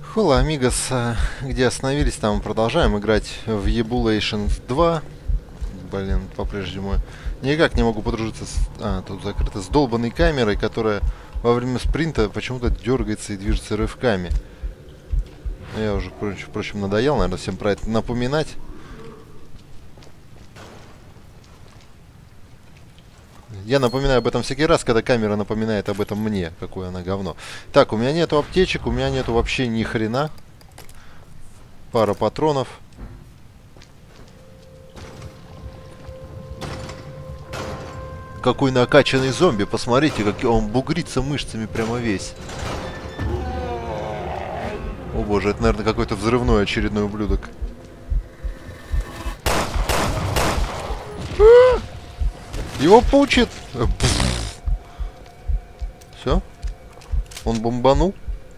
Хола, амигос, где остановились, там продолжаем играть в Ebullition 2. Блин, по-прежнему никак не могу подружиться с... тут закрыто. С долбанной камерой, которая во время спринта почему-то дергается и движется рывками. Я уже, впрочем, надоел, наверное, всем про это напоминать. Я напоминаю об этом всякий раз, когда камера напоминает об этом мне, какое она говно. Так, у меня нету аптечек, у меня нету вообще ни хрена. Пара патронов. Какой накачанный зомби, посмотрите, как он бугрится мышцами прямо весь. О боже, это, наверное, какой-то взрывной очередной ублюдок. Его пучит. Все? Он бомбанул?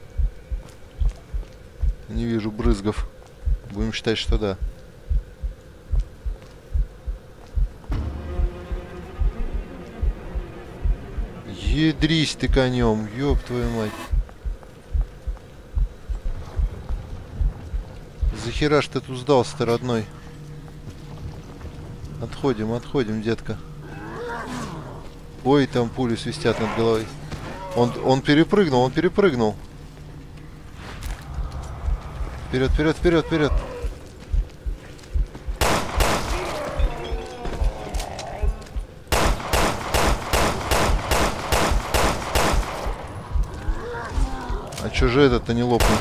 Не вижу брызгов. Будем считать, что да. Ядрись ты конем, ёб твою мать. Захера ж ты тут сдался-то, родной? Отходим, отходим, детка. Ой, там пули свистят над головой. Он перепрыгнул, он перепрыгнул. Вперед, вперед, вперед, вперед. А чё же этот-то не лопнул?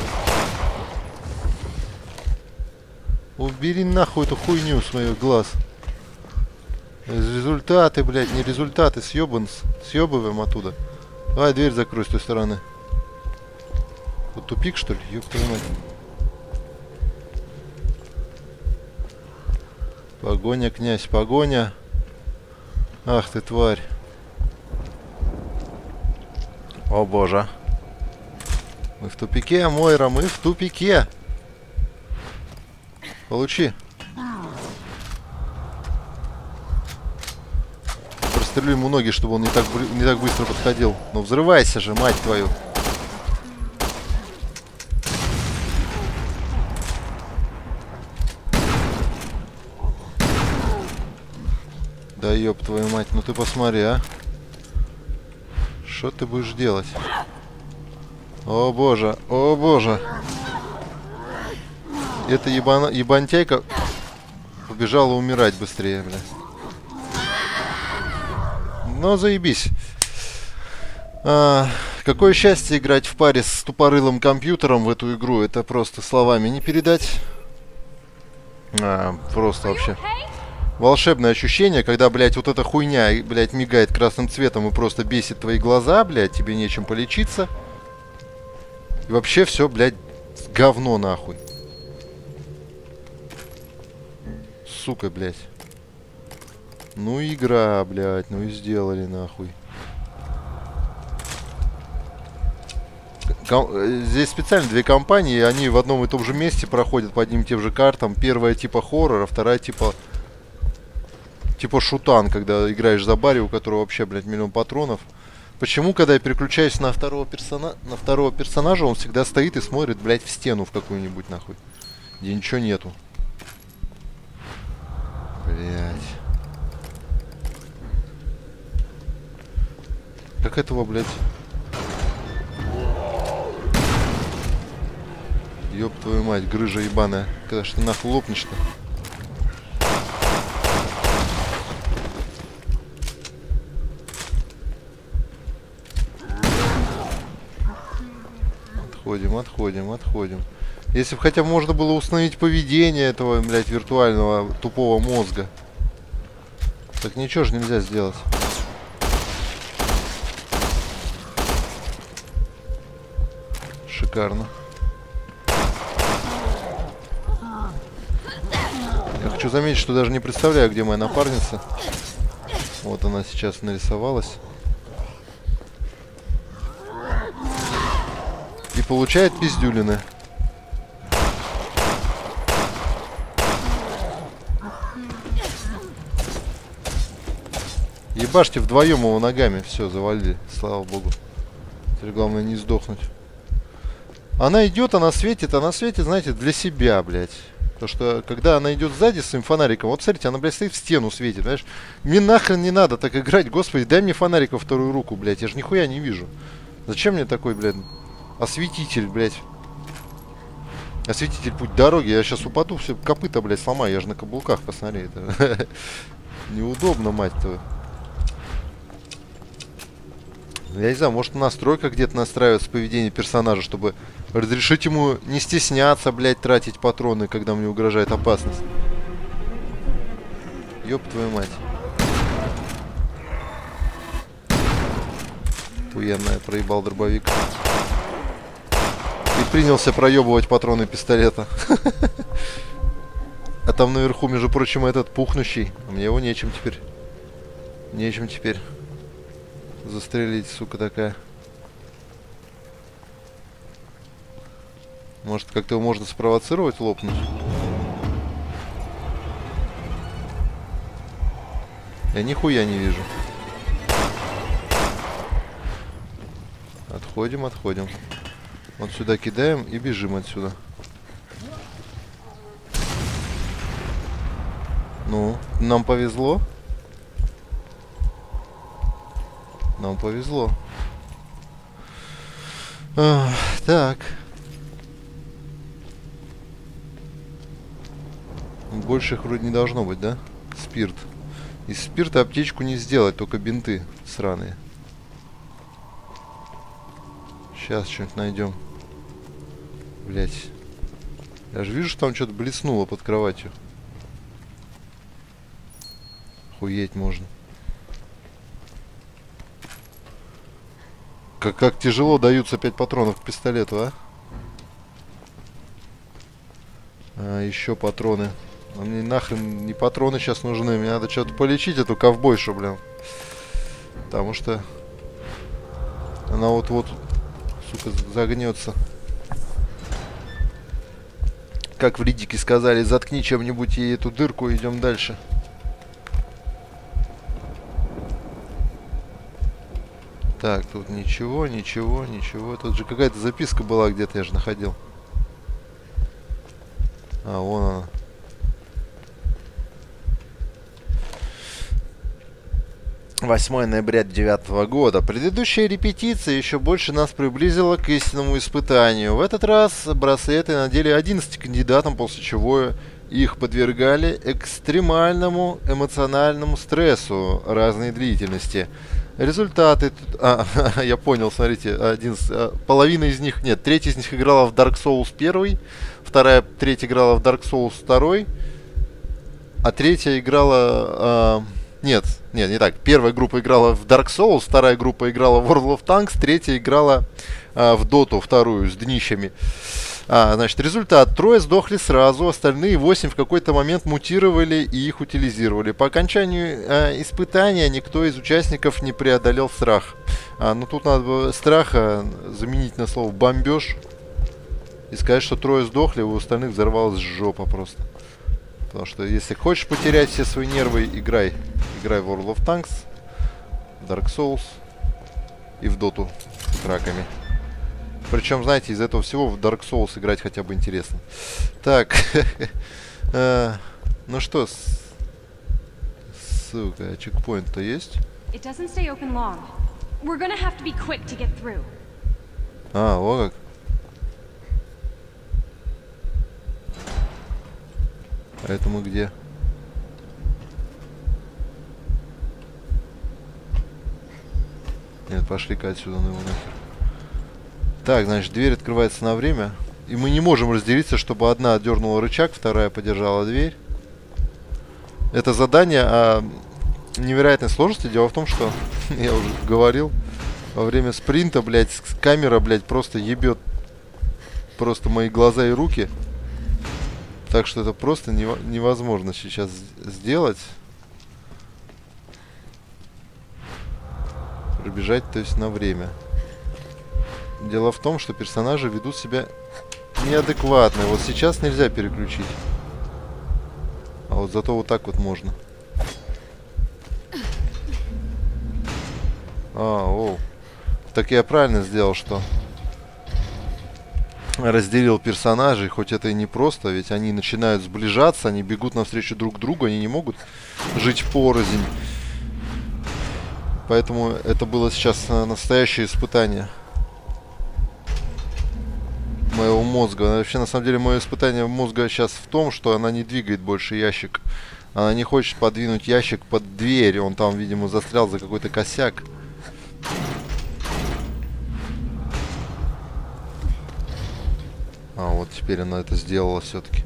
Убери нахуй эту хуйню с моих глаз. Результаты, блядь, не результаты, съебываем оттуда. Давай дверь закрой с той стороны. Тут тупик, что ли? Ёб твою мать. Погоня, князь, погоня. Ах ты, тварь. О боже. Мы в тупике, Мойра, мы в тупике. Получи. Прострелю ему ноги, чтобы он не так быстро подходил. Ну взрывайся же, мать твою. Да ёб твою мать, ну ты посмотри, а. Что ты будешь делать? О боже, о боже. Эта ебантяйка побежала умирать быстрее, бля. Ну, заебись. Какое счастье играть в паре с тупорылым компьютером в эту игру. Это просто словами не передать. Просто вообще. Волшебное ощущение, когда, блядь, вот эта хуйня, блядь, мигает красным цветом и просто бесит твои глаза, блядь, тебе нечем полечиться. И вообще все, блядь, говно нахуй. Сука, блядь. Ну игра, блядь, ну и сделали нахуй. Здесь специально две компании, они в одном и том же месте проходят по одним и тем же картам. Первая типа хоррор, а вторая типа шутан, когда играешь за барри, у которого вообще, блядь, миллион патронов. Почему, когда я переключаюсь на второго персонажа, он всегда стоит и смотрит, блядь, в стену в какую-нибудь, нахуй, где ничего нету. Блядь. Как этого, блядь? Ёб твою мать, грыжа ебаная. Когда ж ты нахуй лопнешь-то? Отходим, отходим, отходим. Если бы хотя бы можно было установить поведение этого, блядь, виртуального тупого мозга. Так ничего же нельзя сделать. Шикарно. Я хочу заметить, что даже не представляю, где моя напарница. Вот она сейчас нарисовалась. И получает пиздюлины. Ебашьте вдвоем его ногами. Все, завалили. Слава богу. Теперь главное не сдохнуть. Она идет, она светит, знаете, для себя, блядь. Потому что, когда она идет сзади с своим фонариком, вот смотрите, она, блядь, стоит в стену светит, знаешь. Мне нахрен не надо так играть, господи, дай мне фонарик во вторую руку, блядь, я же нихуя не вижу. Зачем мне такой, блядь, осветитель, блядь? Осветитель путь дороги, я сейчас упаду, все копыта, блядь, сломаю, я же на каблуках, посмотри, это неудобно, мать твою. Я не знаю, может настройка где-то настраивается поведение персонажа, чтобы разрешить ему не стесняться, блядь, тратить патроны, когда мне угрожает опасность. Ёб твою мать. Охуенно, я проебал дробовик. И принялся проебывать патроны пистолета. А там наверху, между прочим, этот пухнущий. А мне его нечем теперь. Нечем теперь застрелить, сука такая. Может, как-то его можно спровоцировать, лопнуть? Я нихуя не вижу. Отходим, отходим. Вот сюда кидаем и бежим отсюда. Ну, нам повезло. Нам повезло. Так. Больше их вроде не должно быть, да? Спирт. Из спирта аптечку не сделать, только бинты сраные. Сейчас что-нибудь найдем. Блять. Я же вижу, что там что-то блеснуло под кроватью. Охуеть можно. Как тяжело даются 5 патронов к пистолету, а? Еще патроны. А мне нахрен не патроны сейчас нужны. Мне надо что-то полечить эту ковбойшу, блин. Потому что она вот-вот, сука, загнется. Как в Риддике сказали, заткни чем-нибудь ей эту дырку и идем дальше. Так, тут ничего, ничего, ничего. Тут же какая-то записка была где-то, я же находил. А, вон она. «8 ноября 2009 года. Предыдущая репетиция еще больше нас приблизила к истинному испытанию. В этот раз браслеты надели 11 кандидатам, после чего их подвергали экстремальному эмоциональному стрессу разной длительности. Результаты... я понял, смотрите, половина из них... Нет, треть из них играла в Dark Souls 1, треть играла в Dark Souls 2, а третья играла... Нет, не так. Первая группа играла в Dark Souls, вторая группа играла в World of Tanks, третья играла в Доту, вторую, с днищами. Значит, результат. 3 сдохли сразу, остальные 8 в какой-то момент мутировали и их утилизировали. По окончанию испытания никто из участников не преодолел страх. Ну, тут надо страха заменить на слово бомбеж и сказать, что 3 сдохли, у остальных взорвалась жопа просто. Потому что если хочешь потерять все свои нервы, играй в World of Tanks, Dark Souls и в Доту с раками. Причем, знаете, из этого всего в Dark Souls играть хотя бы интересно. Так. Ну что, сука, а чекпоинт-то есть? О как. А это мы где? Нет, пошли-ка отсюда, ну его нахер. Так, значит, дверь открывается на время. И мы не можем разделиться, чтобы одна отдернула рычаг, вторая подержала дверь. Это задание о невероятной сложности. Дело в том, что, я уже говорил, во время спринта, блядь, камера, блядь, просто ебет просто мои глаза и руки. Так что это просто невозможно сейчас сделать. Пробежать, то есть на время. Дело в том, что персонажи ведут себя неадекватно. Вот сейчас нельзя переключить. А вот зато вот так вот можно. Так я правильно сделал, что разделил персонажей, хоть это и не просто, ведь они начинают сближаться, они бегут навстречу друг другу, они не могут жить порознь. Поэтому это было сейчас настоящее испытание моего мозга. Вообще, на самом деле, мое испытание мозга сейчас в том, что она не двигает больше ящик. Она не хочет подвинуть ящик под дверь. Он там, видимо, застрял за какой-то косяк. А, вот теперь она это сделала все-таки.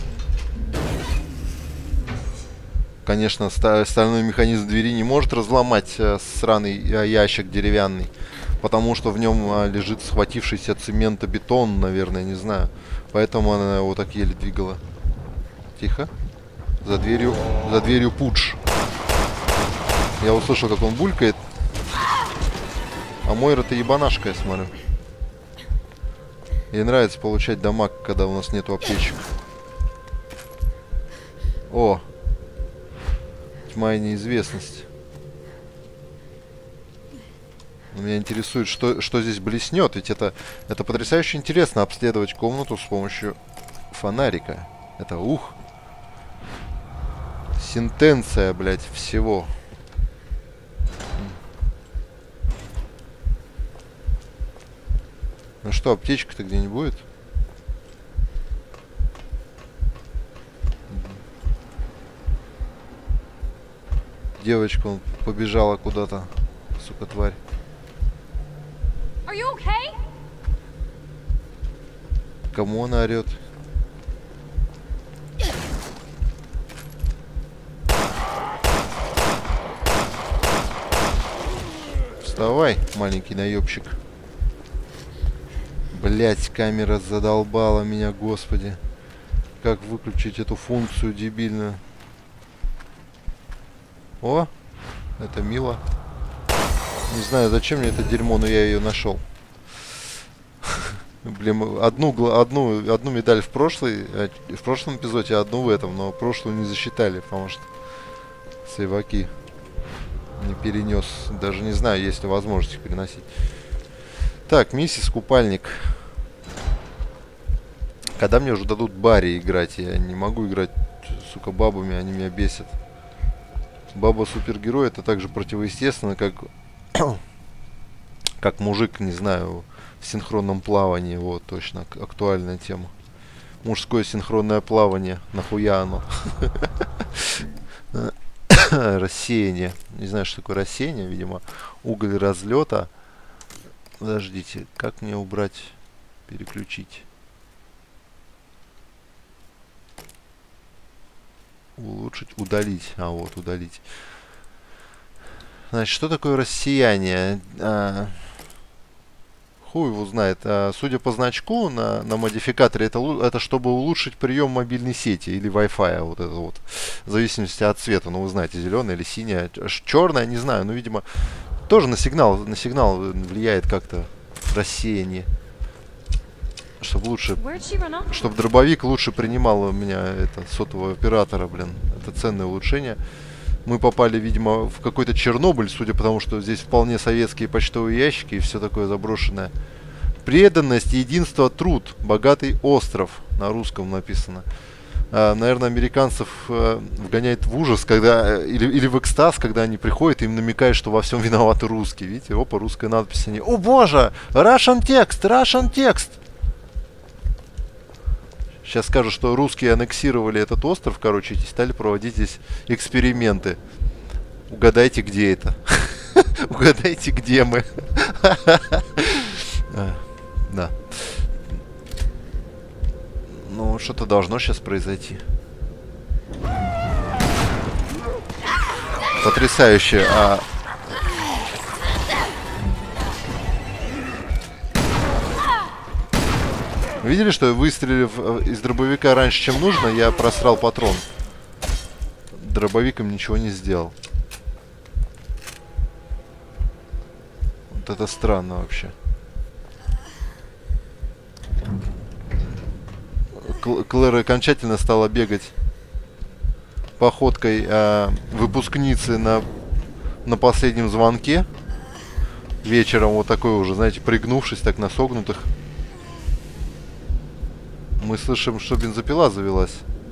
Конечно, стальной механизм двери не может разломать сраный ящик деревянный. Потому что в нем лежит схватившийся цементобетон, наверное, не знаю. Поэтому она его так еле двигала. Тихо. За дверью пудж. Я услышал, как он булькает. А Мойра-то ебанашка, я смотрю. Ей нравится получать дамаг, когда у нас нету аптечек. О! Тьма и неизвестность. Меня интересует, что здесь блеснет. Ведь это потрясающе интересно обследовать комнату с помощью фонарика. Это ух. Сентенция, блядь, всего. Ну что, аптечка-то где не будет? Девочка, он побежала куда-то. Сука, тварь. Кому она орет? Вставай, маленький наебщик. Блять, камера задолбала меня, господи. Как выключить эту функцию дебильную? О, это мило. Не знаю, зачем мне это дерьмо, но я ее нашел. Блин, одну медаль в прошлом эпизоде, а одну в этом, но прошлую не засчитали, потому что сейваки не перенес. Даже не знаю, есть ли возможность их переносить. Так, миссис Купальник. Когда мне уже дадут Барри играть? Я не могу играть, сука, бабами, они меня бесят. Баба-супергерой — это так же противоестественно, как мужик, не знаю, в синхронном плавании. Вот, точно, актуальная тема. Мужское синхронное плавание. Нахуя оно? Рассеяние. Не знаю, что такое рассеяние. Видимо, уголь разлета. Подождите, как мне убрать, переключить? Улучшить, удалить. А, вот, удалить. Значит, что такое рассеяние? Хуй его знает. Судя по значку на модификаторе, это чтобы улучшить прием мобильной сети или Wi-Fi. Вот это вот. В зависимости от цвета. Ну, вы знаете, зеленая или синяя. Черная, не знаю. Ну, видимо, тоже на сигнал влияет как-то рассеяние. Чтобы лучше... Чтобы дробовик лучше принимал у меня сотового оператора, блин. Это ценное улучшение. Мы попали, видимо, в какой-то Чернобыль, судя по тому, что здесь вполне советские почтовые ящики и все такое заброшенное. Преданность, единство, труд. Богатый остров. На русском написано. Наверное, американцев вгоняет в ужас, когда или в экстаз, когда они приходят, и им намекают, что во всем виноваты русские. Видите, опа, русская надпись. Они: о боже, Russian текст, Russian текст. Сейчас скажу, что русские аннексировали этот остров, короче, и стали проводить здесь эксперименты. Угадайте, где это? Угадайте, где мы? Да. Ну, что-то должно сейчас произойти. Потрясающе. Видели, что выстрелив из дробовика раньше, чем нужно, я просрал патрон. Дробовиком ничего не сделал. Вот это странно вообще. Клэр окончательно стала бегать походкой выпускницы на последнем звонке. Вечером вот такой уже, знаете, пригнувшись так на согнутых. Мы слышим, что бензопила завелась.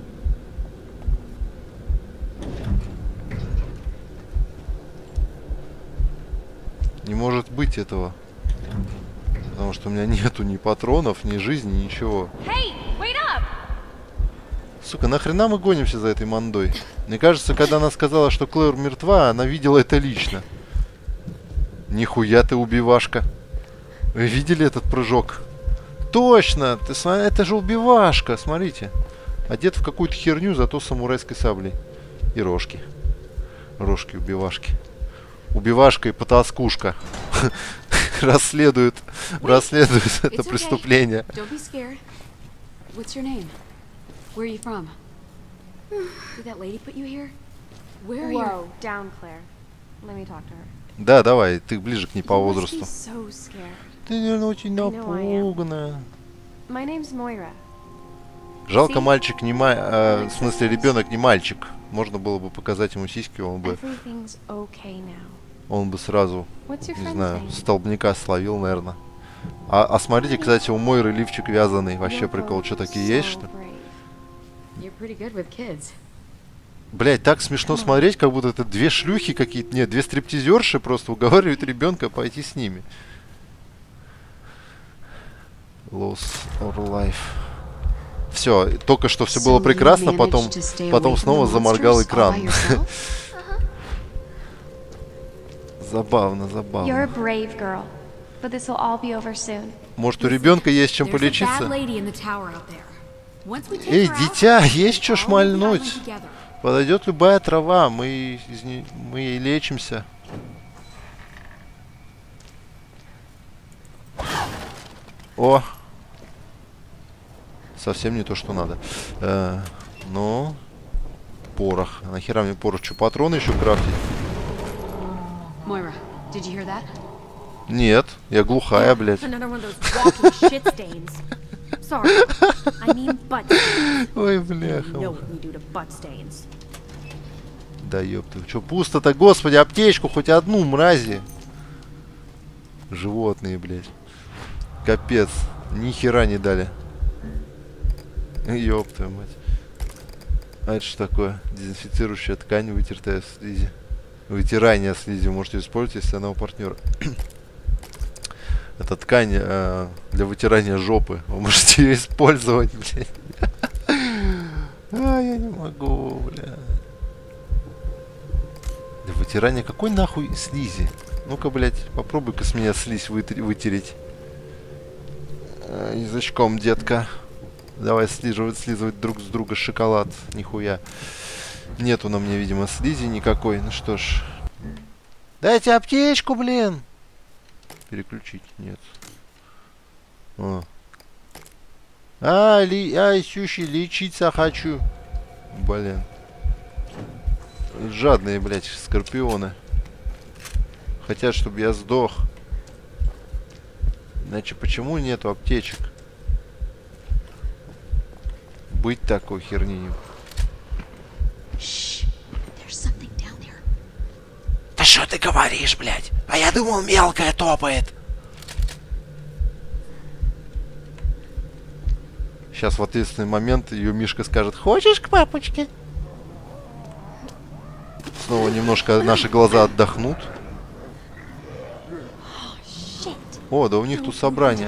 Не может быть этого. Потому что у меня нету ни патронов, ни жизни, ничего. Сука, нахрена мы гонимся за этой мандой? Мне кажется, когда она сказала, что Клэр мертва, она видела это лично. Нихуя ты убивашка. Вы видели этот прыжок? Точно! Это же убивашка, смотрите. Одет в какую-то херню, зато с самурайской саблей. И рожки. Рожки убивашки. Убивашка и потаскушка. Расследует это преступление. Where are you from? Did that lady put you here? Where are you? Whoa, down, Claire. Let me talk to her. Да, давай, ты ближе к ней по возрасту. So scared. Ты, наверное, очень напугана. My name's Moira. Жалко, мальчик не в смысле, ребенок не мальчик. Можно было бы показать ему сиськи, он бы сразу, не знаю, столбняка словил, наверное. А смотрите, кстати, у Мойры лифчик вязаный. Вообще прикол, что такие есть, что ли? Блять, так смешно смотреть, как будто это две шлюхи какие-то. Нет, две стриптизерши просто уговаривают ребенка пойти с ними. Loss or life. Все, только что все было прекрасно, потом снова заморгал экран. Забавно, забавно. Может, у ребенка есть чем полечиться? Эй, дитя, есть что шмальнуть? Подойдет любая трава, мы ей лечимся. О! Совсем не то, что надо. Ну, порох. Нахера мне порох? Что, патроны еще крафтить? Нет, я глухая, блядь. Ой, бляха. Да ёпта. Чё пусто-то, господи, аптечку хоть одну, мрази. Животные, блядь. Капец. Ни хера не дали. Ёб твою мать. А это что такое? Дезинфицирующая ткань, вытертая слизи. Вытирание слизи можете использовать, если она у партнера. Это ткань для вытирания жопы. Вы можете ее использовать, блядь. А, я не могу, бля. Для вытирания какой нахуй слизи? Ну-ка, блядь, попробуй-ка с меня слизь вытереть. Язычком, детка. Давай слизывать друг с друга шоколад. Нихуя. Нету на мне, видимо, слизи никакой. Ну что ж. Дайте аптечку, блин. Переключить. Нет. Сющи, лечиться хочу. Блин. Жадные, блядь, скорпионы. Хотят, чтобы я сдох. Иначе почему нету аптечек? Быть такой херней. Да что ты говоришь, блядь? А я думал, мелкая топает. Сейчас в ответственный момент ее Мишка скажет: хочешь к папочке? Снова немножко наши глаза отдохнут. О, да у них тут собрание.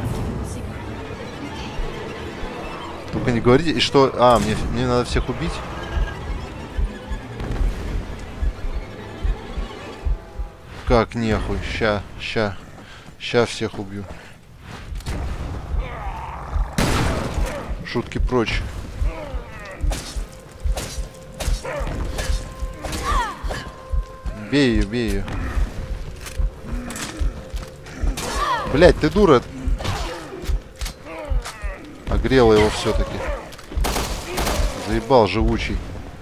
Только не говорите, и что... А, мне надо всех убить? Как нехуй, ща всех убью. Шутки прочь. Бей ее, бей ее. Блять, ты дура. Огрела его все-таки. Заебал живучий.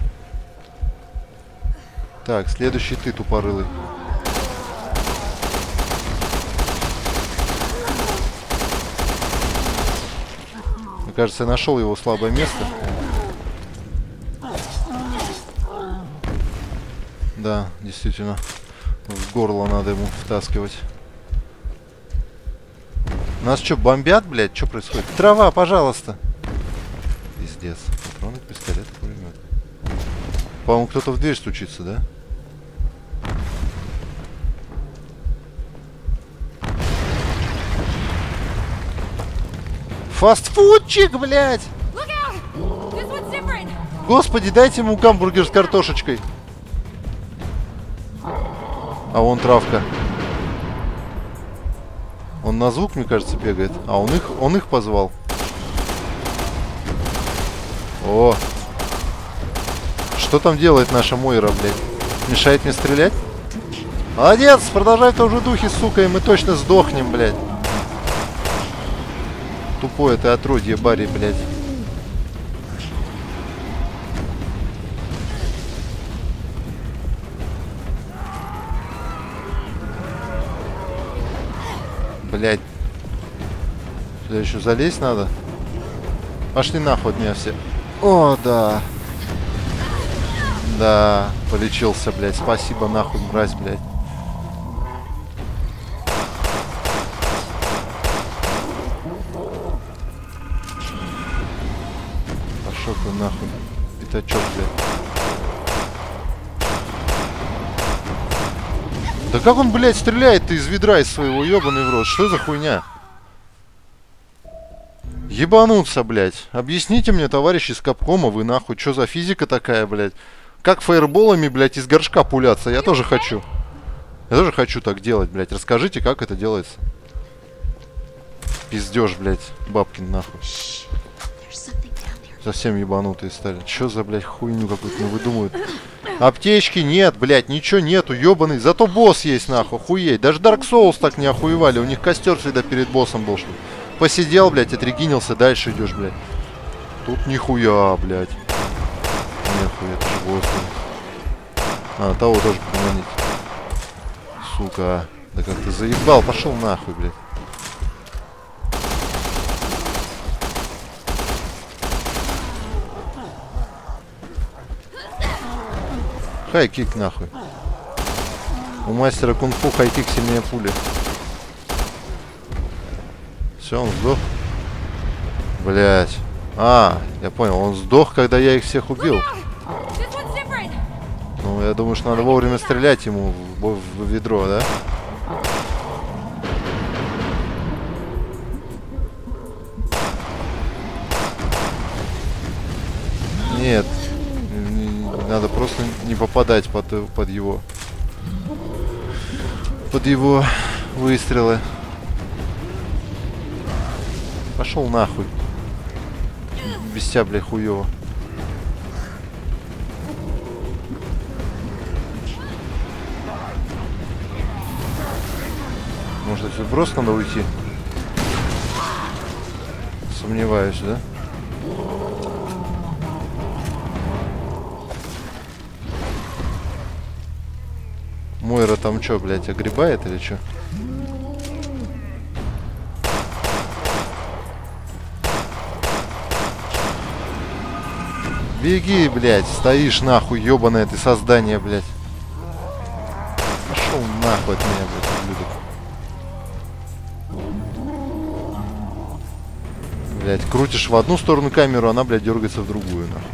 Так, следующий ты, тупорылый. Мне кажется, я нашел его слабое место. Да, действительно. В горло надо ему втаскивать. Нас что, бомбят, блядь? Что происходит? Трава, пожалуйста. Молодец. Патроны к пистолету, пулемет. По-моему, кто-то в дверь стучится, да? Фастфудчик, блядь! Господи, дайте ему гамбургер с картошечкой. А вон травка. Он на звук, мне кажется, бегает. А он их позвал. О! Что там делает наша Мойра, блядь? Мешает мне стрелять? Молодец! Продолжай в том же духе, сука, и мы точно сдохнем, блядь. Тупое ты отродье, Барри, блядь. Блядь. Сюда еще залезть надо. Пошли нахуй от меня все. О, да. Да, полечился, блядь. Спасибо, нахуй, мразь, блядь. Пошел ты нахуй. Пятачок, блядь. Да как он, блядь, стреляет-то из ведра из своего, ебаный в рот? Что за хуйня? Ебануться, блядь. Объясните мне, товарищи из Капкома, вы нахуй, что за физика такая, блядь? Как фаерболами, блядь, из горшка пуляться? Я тоже хочу. Я тоже хочу так делать, блядь. Расскажите, как это делается. Пиздеж, блядь, Бабкин, нахуй. Совсем ебанутые стали. Чё за, блядь, хуйню какую-то выдумывают? Аптечки нет, блядь, ничего нету, ебаный. Зато босс есть, нахуй, охуеть. Даже Dark Souls так не охуевали. У них костер всегда перед боссом был, что ли. Посидел, блядь, отрегинился, дальше идешь, блядь. Тут нихуя, блядь. Нихуя, это же босс. А, того тоже поманить. Сука. Да как ты заебал, пошел нахуй, блядь. Хайкик нахуй. У мастера кунг-фу хайкик сильнее пули. Все, он сдох. Блять. А, я понял, он сдох, когда я их всех убил. Ну, я думаю, что надо вовремя стрелять ему в ведро, да? Нет. Надо просто не попадать под его выстрелы. Пошел нахуй. Без тебя, бля, хуёво. Может, отсюда просто надо уйти? Сомневаюсь, да? Мойра там что, блядь, огребает или что? Беги, блядь, стоишь нахуй, ёбаное ты создание, блядь. Пошел нахуй от меня, блядь, ублюдок. Блядь, крутишь в одну сторону камеру, она, блядь, дергается в другую, нахуй.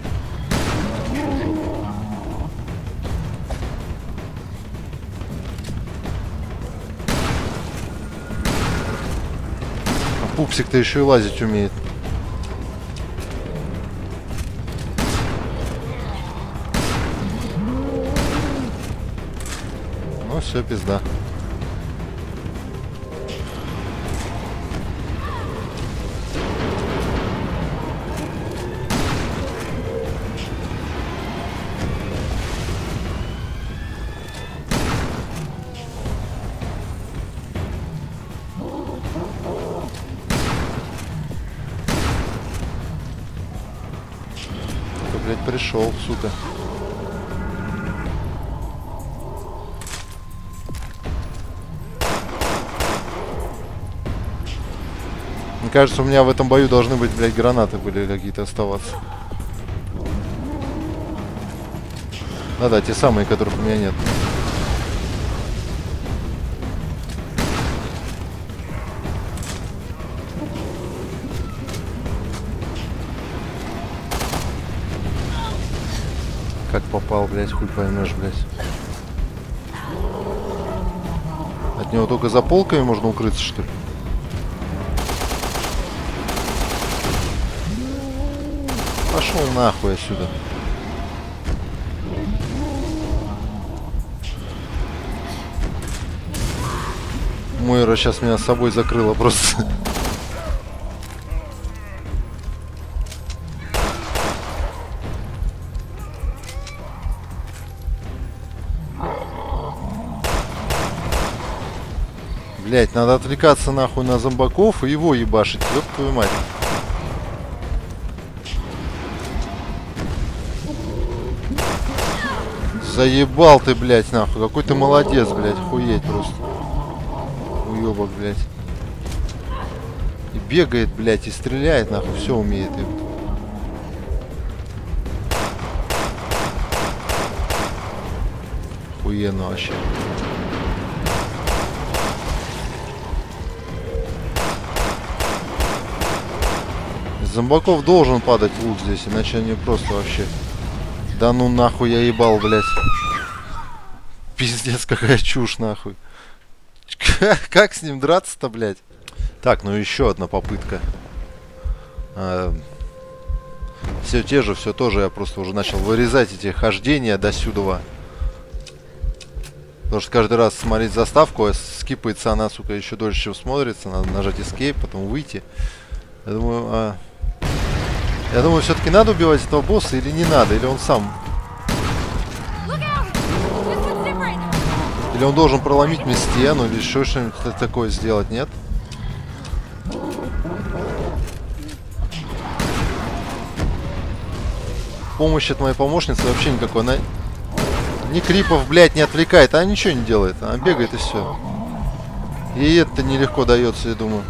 Пупсик-то еще и лазить умеет. Ну все, пизда. Пришел, сука. Мне кажется, у меня в этом бою должны быть, блядь, гранаты были какие-то оставаться. Да-да, те самые, которых у меня нет. попал, блядь, хуй поймешь, блядь. От него только за полками можно укрыться, что ли? Пошел нахуй отсюда. Мойра сейчас меня с собой закрыла просто. Блять, надо отвлекаться нахуй на зомбаков и его ебашить. Ёб твою мать. Заебал ты, блять, нахуй. Какой ты молодец, блять. Охуеть просто. Уёбок, блять. И бегает, блять, и стреляет, нахуй. Все умеет. Охуенно вообще. Из зомбаков должен падать лут здесь, иначе они просто вообще... Да ну нахуй я ебал, блядь. Пиздец, какая чушь, нахуй. Как с ним драться-то, блядь? Так, ну еще одна попытка. Все те же, все тоже. Я просто уже начал вырезать эти хождения до сюда. Потому что каждый раз смотреть заставку, скипается она, сука, еще дольше, чем смотрится. Надо нажать Escape, потом выйти. Я думаю, все-таки надо убивать этого босса или не надо, или он сам. Или он должен проломить мне стену, или еще что-нибудь такое сделать, нет? Помощь от моей помощницы вообще никакой. Она ни крипов, блядь, не отвлекает, она ничего не делает. Она бегает и все. Ей это нелегко дается, я думаю.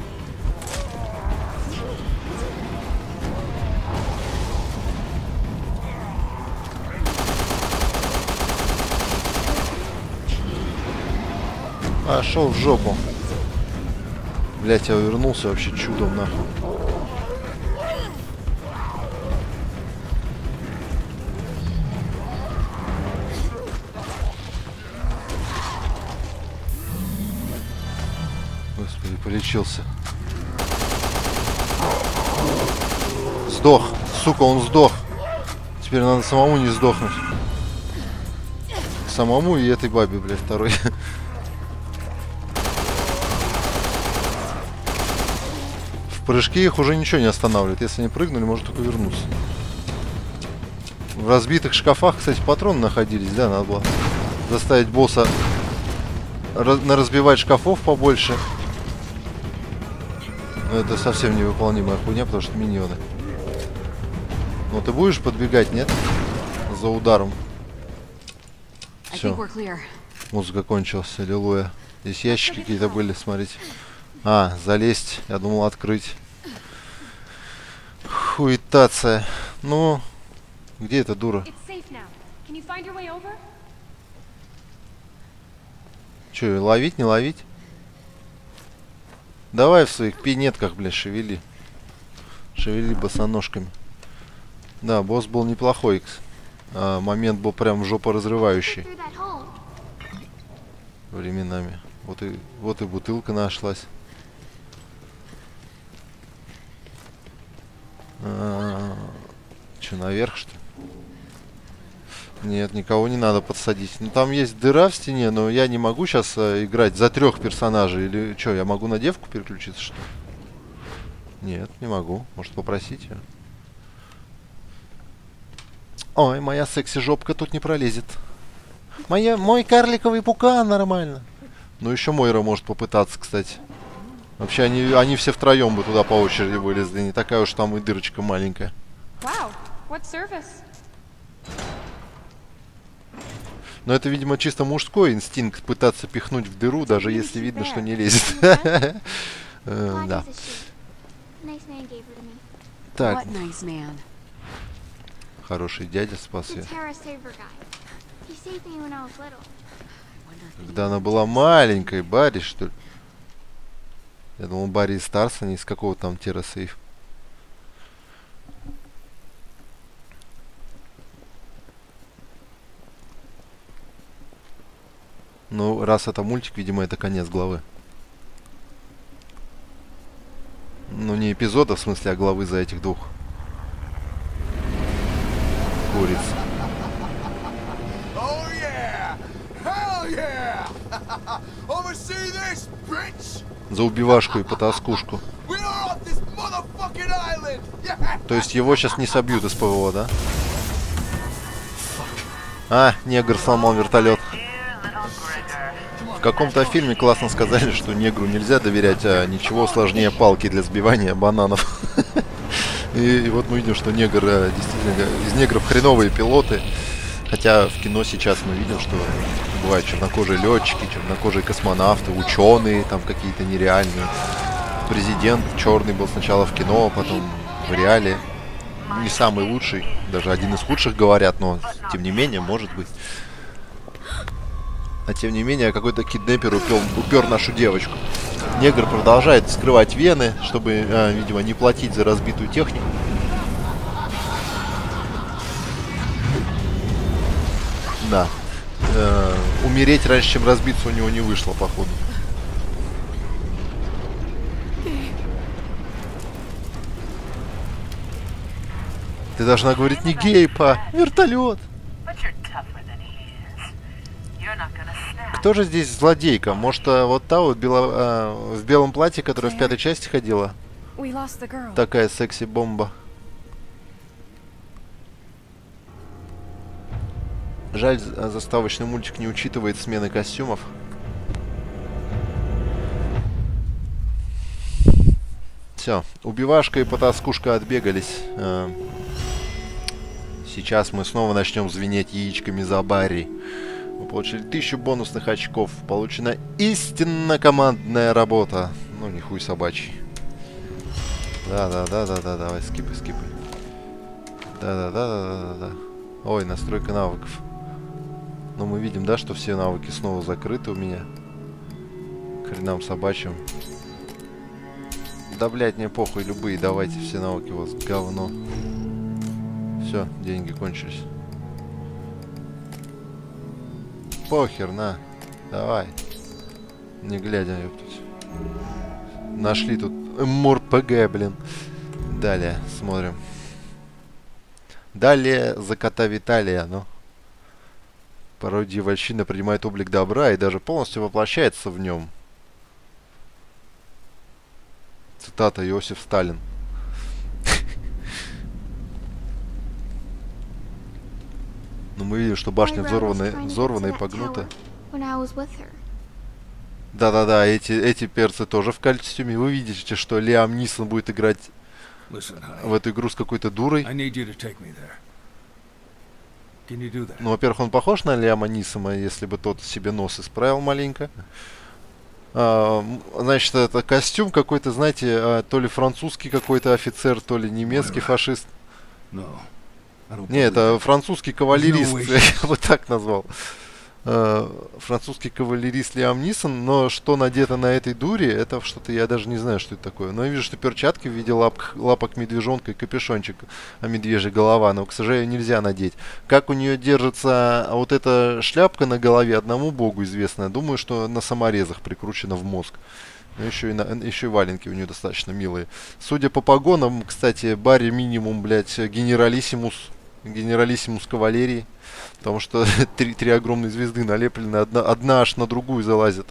Шел в жопу. Блять, я увернулся вообще чудом, нахуй. Господи, полечился. Сдох. Сука, он сдох. Теперь надо самому не сдохнуть. Самому и этой бабе, блядь, второй. В прыжке их уже ничего не останавливает. Если они прыгнули, может только вернуться. В разбитых шкафах, кстати, патроны находились, да, надо было заставить босса разбивать шкафов побольше. Но это совсем невыполнимая хуйня, потому что миньоны. Но ты будешь подбегать, нет? За ударом. Все. Музыка кончилась, аллилуйя. Здесь ящики какие-то были, смотрите. Залезть. Я думал открыть. Хуетация. Ну, где эта дура? Че, ловить, не ловить? Давай в своих пинетках, блядь, шевели. Шевели босоножками. Да, босс был неплохой. Момент был прям жопоразрывающий. Временами. Вот и бутылка нашлась. Че, наверх, что ли? Нет, никого не надо подсадить. Ну, там есть дыра в стене, но я не могу сейчас играть за 3 персонажей. Или что, я могу на девку переключиться, что ли? Нет, не могу. Может, попросить ее? Ой, моя секси-жопка тут не пролезет. Мой карликовый пукан нормально. Ну, еще Мойра может попытаться, кстати. Вообще, они все втроем бы туда по очереди вылезли. Не такая уж там и дырочка маленькая. Но это, видимо, чисто мужской инстинкт пытаться пихнуть в дыру, даже если видно, что не лезет. Да. Так. Хороший дядя спас ее. Когда она была маленькой, Барри, что ли? Я думал, Барри из Старса, не из какого там TerraSafe. Ну, раз это мультик, видимо, это конец главы. Ну, не эпизода, в смысле, а главы за этих двух куриц. За убивашку и потаскушку. То есть его сейчас не собьют из ПВО, да? А, негр сломал вертолет. В каком-то фильме классно сказали, что негру нельзя доверять, а ничего сложнее палки для сбивания бананов. И вот мы видим, что негр, действительно, из негров хреновые пилоты. Хотя в кино сейчас мы видим, что бывают чернокожие летчики, чернокожие космонавты, ученые там какие-то нереальные. Президент черный был сначала в кино, потом в реале. Не самый лучший, даже один из худших говорят, но тем не менее, может быть. А тем не менее, какой-то киднепер упер нашу девочку. Негр продолжает скрывать вены, чтобы, видимо, не платить за разбитую технику. Да. Умереть раньше, чем разбиться, у него не вышло, походу. Ты должна говорить не гей, па, вертолет. Кто же здесь злодейка? Может, вот та вот в белом платье, которая в 5-й части ходила? Такая секси-бомба. Жаль, заставочный мультик не учитывает смены костюмов. Все, убивашка и потаскушка отбегались. Сейчас мы снова начнем звенеть яичками за Барри. Мы получили 1000 бонусных очков. Получена истинно командная работа. Ну, не хуй собачий. Да, давай, скипай. Да. Ой, настройка навыков. Но мы видим, да, что все навыки снова закрыты у меня. К хренам собачьим. Да, блядь, мне похуй, любые, давайте все навыки у вас, говно. Все, деньги кончились. Похер, на. Давай. Не глядя, ёптать. Нашли тут МРПГ, блин. Далее, смотрим. Далее за кота Виталия, ну. Порой дьявольщина принимает облик добра и даже полностью воплощается в нем. Цитата Иосиф Сталин. Но мы видим, что башня взорвана и погнута. Да, эти перцы тоже в костюме. Вы видите, что Лиам Нисон будет играть в эту игру с какой-то дурой. Ну, во-первых, он похож на Лиама Нисона, если бы тот себе нос исправил маленько. Значит, это костюм какой-то, знаете, то ли французский какой-то офицер, то ли немецкий фашист. Не, это французский кавалерист, я бы так назвал. Французский кавалерист Лиам Нисон, но что надето на этой дуре, это что-то, я даже не знаю, что это такое. Но я вижу, что перчатки в виде лапок медвежонка и капюшончик, медвежья голова, но, к сожалению, нельзя надеть. Как у нее держится вот эта шляпка на голове, одному богу известно. Думаю, что на саморезах прикручена в мозг. Еще и валенки у нее достаточно милые. Судя по погонам, кстати, Барри минимум, блядь, генералиссимус кавалерии. Потому что три огромные звезды налеплены, одна аж на другую залазит.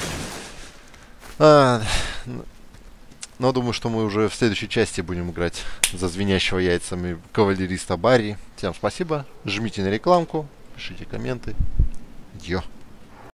Но думаю, что мы уже в следующей части будем играть за звенящего яйцами кавалериста Барри. Всем спасибо, жмите на рекламку, пишите комменты. Йо.